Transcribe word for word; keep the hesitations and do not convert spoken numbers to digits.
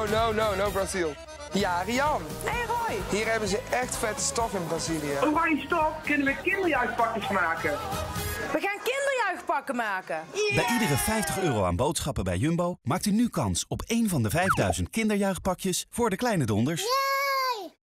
no, no, no, no Brazil. Ja, Rian. Hey Roy. Hier hebben ze echt vette stof in Brazilië. Oranje stof kunnen we kinderjuichpakjes maken. We gaan kinderjuichpakken maken. Yeah. Bij iedere vijftig euro aan boodschappen bij Jumbo maakt u nu kans op één van de vijfduizend kinderjuichpakjes voor de kleine donders. Yeah.